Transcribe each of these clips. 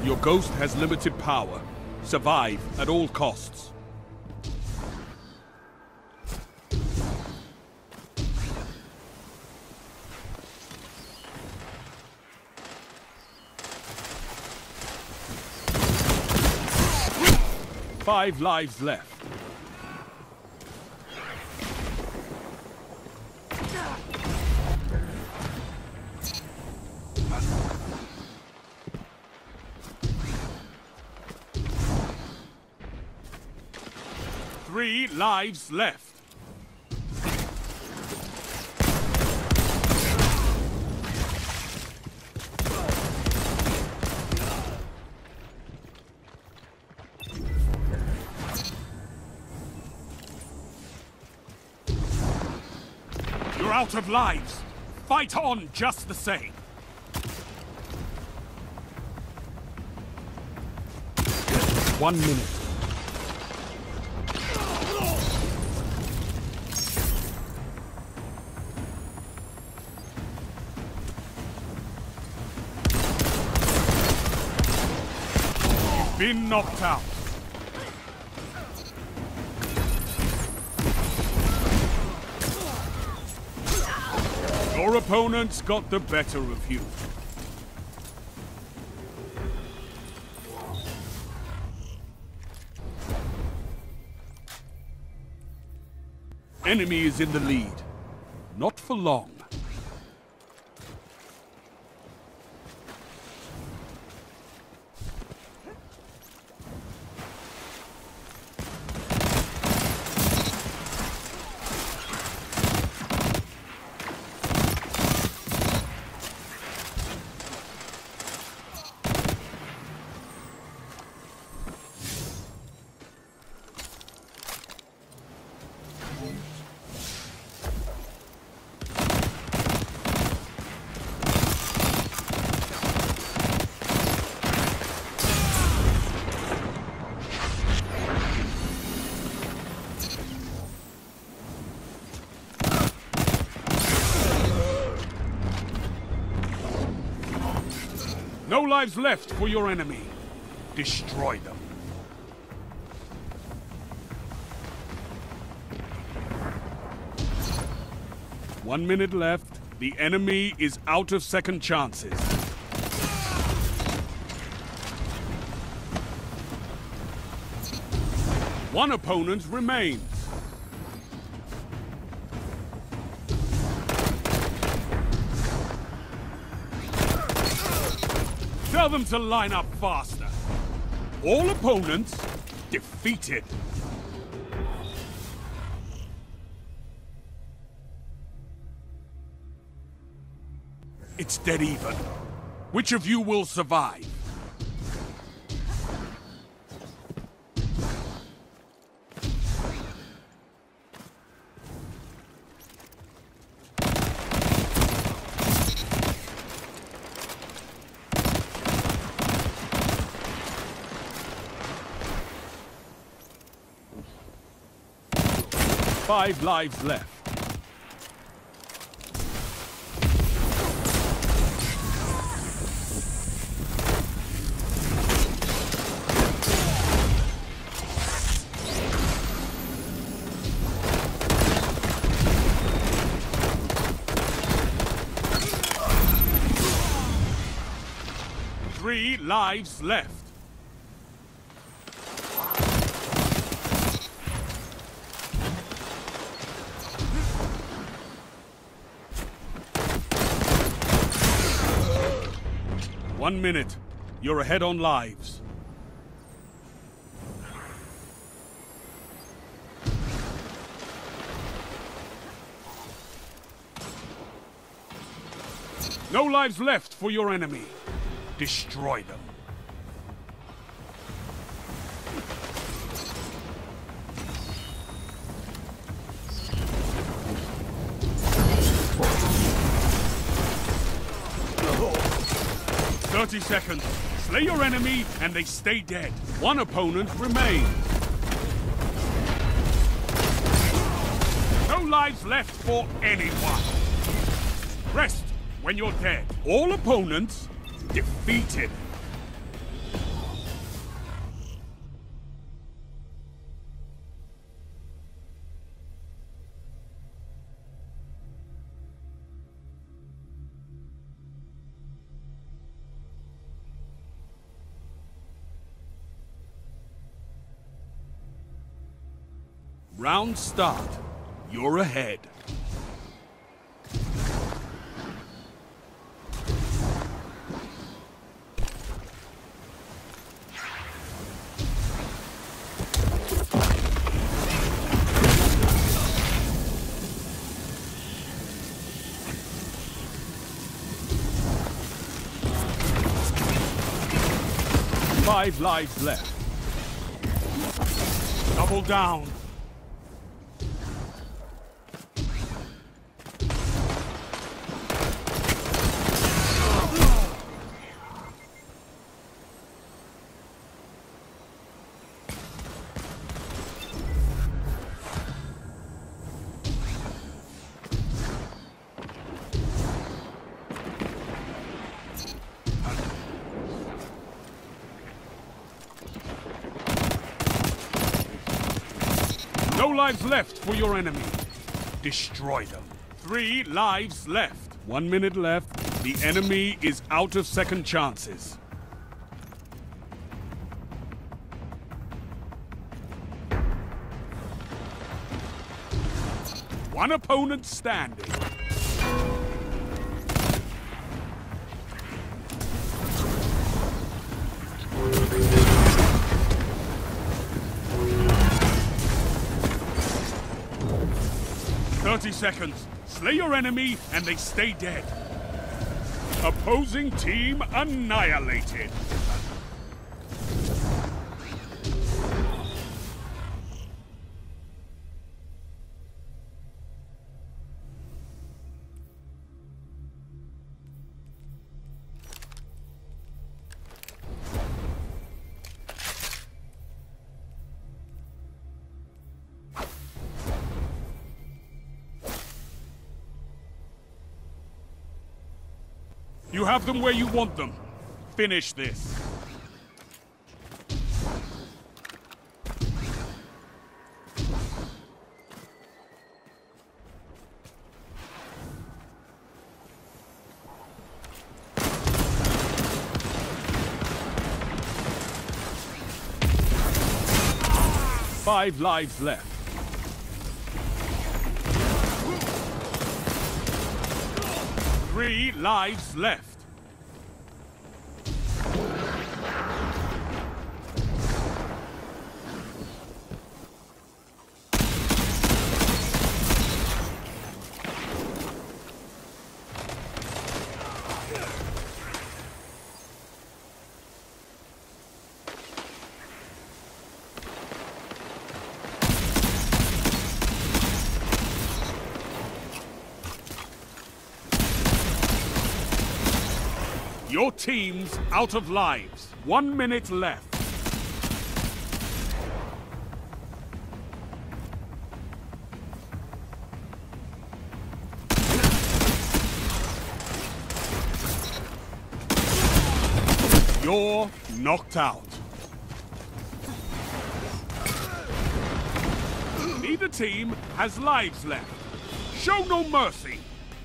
Your ghost has limited power. Survive at all costs. Five lives left. Three lives left. You're out of lives. Fight on just the same. One minute. Been knocked out. Your opponents got the better of you. Enemy is in the lead. Not for long. No lives left for your enemy. Destroy them. One minute left. The enemy is out of second chances. One opponent remains. Tell them to line up faster. All opponents defeated. It's dead even. Which of you will survive? Five lives left. Three lives left. One minute. You're ahead on lives. No lives left for your enemy. Destroy them. "30 seconds. Slay your enemy and they stay dead. One opponent remains. No lives left for anyone. Rest when you're dead. All opponents defeated. Round start. You're ahead. Five lives left. Double down. No lives left for your enemy. Destroy them. 3 lives left. 1 minute left. The enemy is out of second chances. One opponent standing. Seconds. Slay your enemy and they stay dead. Opposing team annihilated. You have them where you want them. Finish this. Five lives left. Three lives left. Your team's out of lives. 1 minute left. You're knocked out. Neither team has lives left. Show no mercy.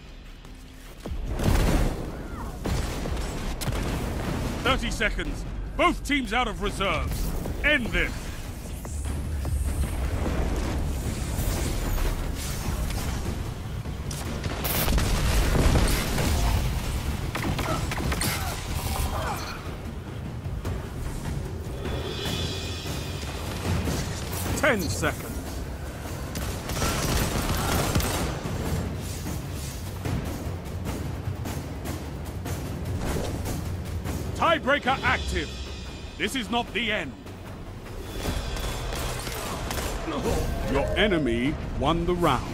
"30 seconds. Both teams out of reserves. End this." Ten seconds. Tiebreaker active. This is not the end. Your enemy won the round.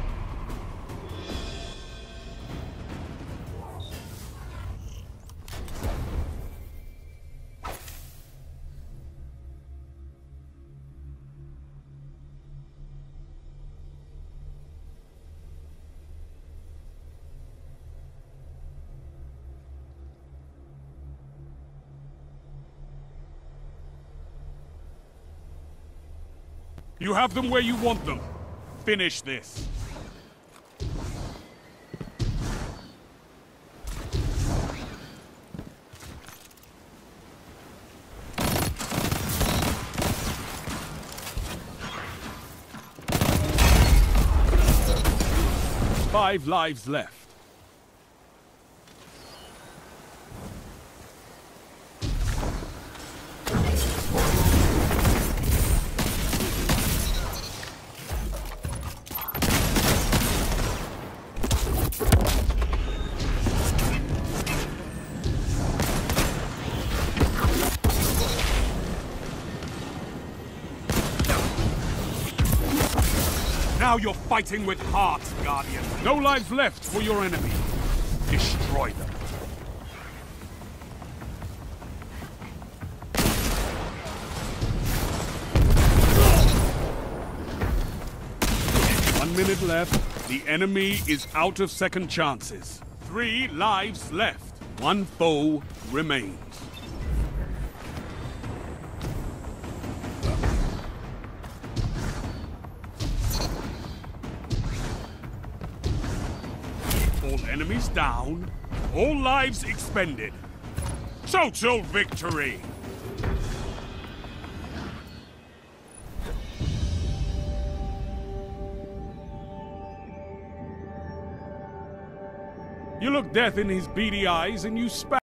You have them where you want them. Finish this. 5 lives left. Now you're fighting with heart, Guardian. No lives left for your enemy. Destroy them. One minute left. The enemy is out of second chances. 3 lives left. 1 foe remains. All enemies down. All lives expended. Total victory! You look death in his beady eyes and you spat.